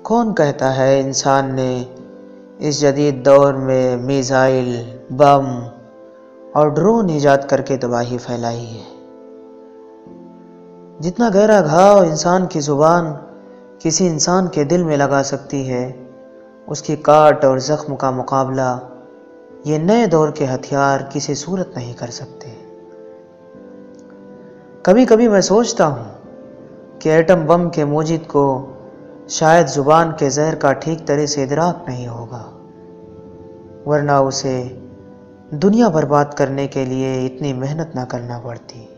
कौन कहता है इंसान ने इस जदीद दौर में मिसाइल, बम और ड्रोन ईजाद करके तबाही फैलाई है। जितना गहरा घाव इंसान की जुबान किसी इंसान के दिल में लगा सकती है, उसकी काट और जख्म का मुकाबला ये नए दौर के हथियार किसी सूरत नहीं कर सकते। कभी कभी मैं सोचता हूँ कि एटम बम के मूजिद को शायद जुबान के जहर का ठीक तरह से इदराक नहीं होगा, वरना उसे दुनिया बर्बाद करने के लिए इतनी मेहनत ना करना पड़ती।